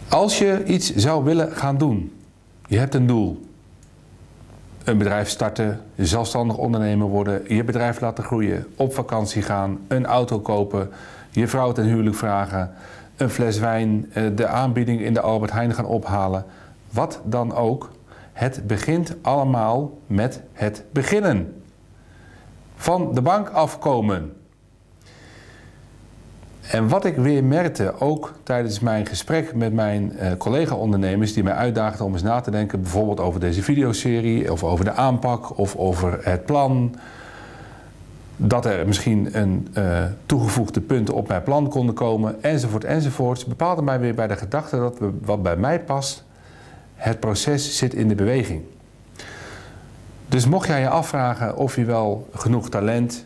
Als je iets zou willen gaan doen, je hebt een doel. Een bedrijf starten, zelfstandig ondernemer worden, je bedrijf laten groeien, op vakantie gaan, een auto kopen, je vrouw ten huwelijk vragen, een fles wijn, de aanbieding in de Albert Heijn gaan ophalen. Wat dan ook, het begint allemaal met het beginnen. Van de bank afkomen. En wat ik weer merkte, ook tijdens mijn gesprek met mijn collega-ondernemers die mij uitdaagden om eens na te denken, bijvoorbeeld over deze videoserie, of over de aanpak, of over het plan, dat er misschien een toegevoegde punten op mijn plan konden komen, enzovoort, enzovoort, bepaalde mij weer bij de gedachte dat wat bij mij past, het proces zit in de beweging. Dus mocht jij je afvragen of je wel genoeg talent,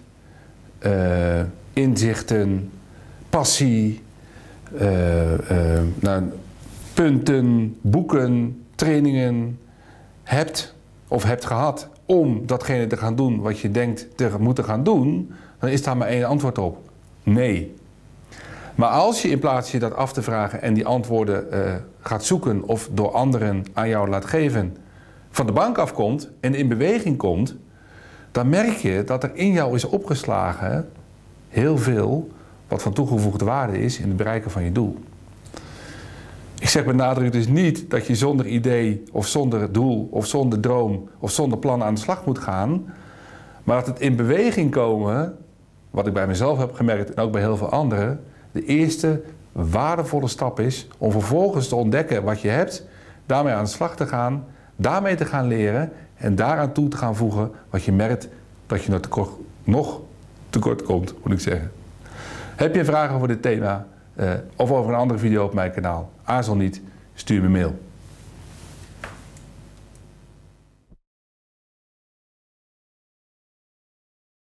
inzichten, passie, punten, boeken, trainingen hebt of hebt gehad om datgene te gaan doen wat je denkt te moeten gaan doen, dan is daar maar één antwoord op. Nee. Maar als je in plaats je dat af te vragen en die antwoorden gaat zoeken of door anderen aan jou laat geven, van de bank afkomt en in beweging komt, dan merk je dat er in jou is opgeslagen heel veel wat van toegevoegde waarde is in het bereiken van je doel. Ik zeg met nadruk dus niet dat je zonder idee of zonder doel of zonder droom of zonder plan aan de slag moet gaan, maar dat het in beweging komen, wat ik bij mezelf heb gemerkt en ook bij heel veel anderen, de eerste waardevolle stap is om vervolgens te ontdekken wat je hebt, daarmee aan de slag te gaan, daarmee te gaan leren en daaraan toe te gaan voegen wat je merkt dat je nog tekort komt, moet ik zeggen. Heb je vragen over dit thema of over een andere video op mijn kanaal? Aarzel niet, stuur me een mail.